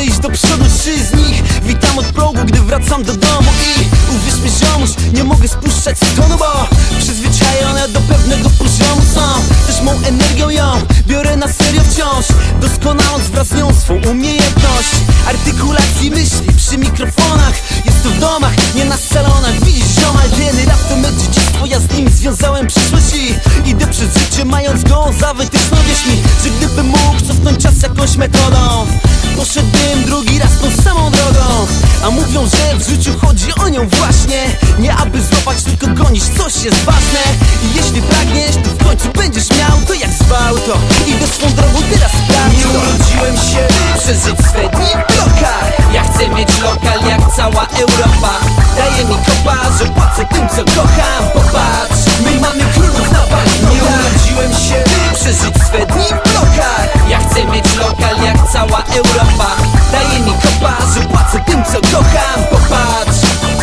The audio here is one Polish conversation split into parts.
chcę iść do przodu, 3 z nich witam od progu, gdy wracam do domu. I uwierz mi, ziomuś, nie mogę spuszczać z tonu, bo przyzwyczajone do pewnego poziomu są. Też mą energią ją biorę na serio wciąż, doskonałąc wraz z nią swą umiejętność artykulacji myśli przy mikrofonach. Jest to w domach, nie na salonach. Widzisz, ziomal, ten rap to me dziedzictwo, ja z nim związałem przyszłość i idę przez życie mając go za wytyczną. Wierz mi, że gdybym mógł cofnąć czas jakąś metodą, poszedłbym drugi raz tą samą drogą. A mówią, że w życiu chodzi o nią właśnie, nie aby złapać, tylko gonić, coś jest ważne. I jeśli pragniesz, to w końcu będziesz miał to jak zwał to. Idę swą drogą, teraz sprawdź to. Nie urodziłem się, przeżyć swe dni w blokach. ja chcę mieć lokal jak cała Europa. Daje mi kopa, że płacę tym, co kocham. Popatrz, my mamy królów na banknotach. Nie urodziłem się, przeżyć swe dni w blokach. ja chcę mieć lokal jak cała Europa. Daje mi kopa, że płacę tym, co kocham. Popatrz,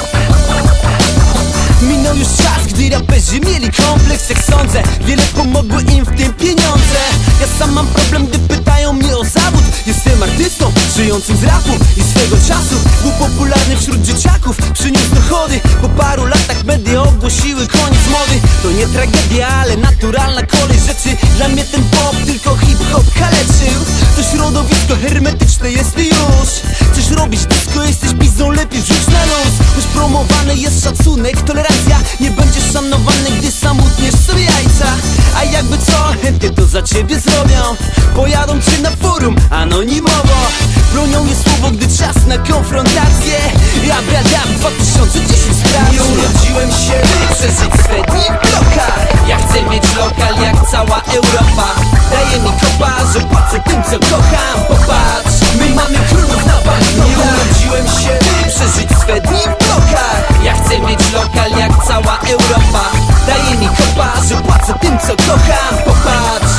minął już czas, gdy raperzy mieli kompleks, jak sądzę. Wiele pomogły im w tym pieniądze. Ja sam mam problem, gdy pytają mnie o zawód. Jestem artystą, żyjącym z rapu i swego czasu był popularny wśród dzieciaków. Przyniósł dochody, po paru latach media ogłosiły koniec mody. To nie tragedia, ale naturalna kolej rzeczy. Dla mnie ten pop tylko hip-hop kaleczył. To środowisko hermetyczne jest i już. Chcesz robić disco, jesteś pizdą, lepiej wrzuć na luz. Choć promowany jest szacunek, tolerancja, nie będziesz szanowany, gdy sam utniesz sobie jajca. A jakby co, chętnie to za ciebie zrobią. Pojadą cię na forum anonimowo. Bronią je słowo, gdy czas na konfrontację. Ja bradam 2010 sprawdź. Nie urodziłem się, przeżyć swe dni w blokach. ja chcę mieć lokal jak cała Europa. Daje mi kopa, że płacę tym, co kocham. Popatrz, my mamy królów na Nie banknotach. urodziłem się, Przeżyć swe dni w blokach. ja chcę mieć lokal jak cała Europa. Daje mi kopa, że płacę tym, co kocham. Popatrz,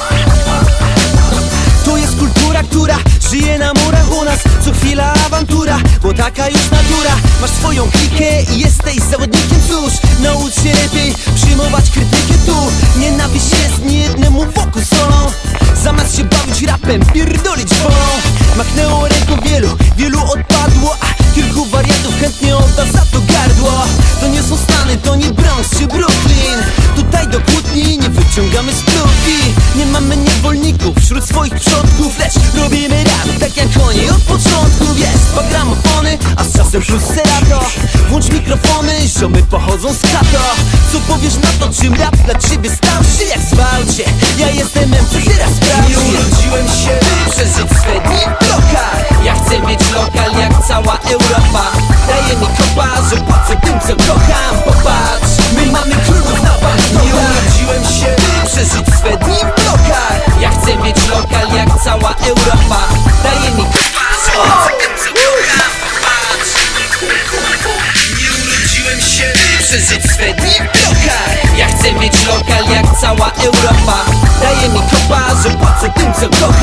to jest kultura, która żyje na murach u nas. Co chwila awantura, bo taka już natura. Masz swoją klikę i jesteś zawodnikiem. Cóż, naucz się lepiej przyjmować krytykę tu. Nienawiść jest niejednemu wokół solą. Zamiast się bawić rapem, pierdolić wolą. Machnęło ręką wielu odpadło, a kilku wariatów chętnie odda za to gardło. To nie są Stany, to nie Bronx czy Brooklyn. Tutaj do kłótni nie wyciągamy spluki. Nie mamy niewolników wśród swoich przodków, lecz robimy rap tak jak oni od początku. Jest dwa gramofony, a z czasem plus serato. Włącz mikrofony, ziomy pochodzą z kato. Co powiesz na to, czym rap dla ciebie stał się? Jak zwał cię? Ja jestem MC, teraz sprawdź. Nie urodziłem się, przeżyć swe dni w blokach. ja chcę mieć lokal jak cała Europa. Daje mi kopa, że płacę tym, co kocham. Popatrz, my mamy królów na Nie banknotach. urodziłem się, Przeżyć swe dni w blokach. ja chcę mieć lokal jak cała Europa. Daje mi kopa, że płacę tym, co kocham. Popatrz, Nie urodziłem się, przeżyć swe dni w blokach. ja chcę mieć lokal jak cała Europa. Daje mi kopa, że płacę tym, co kocham.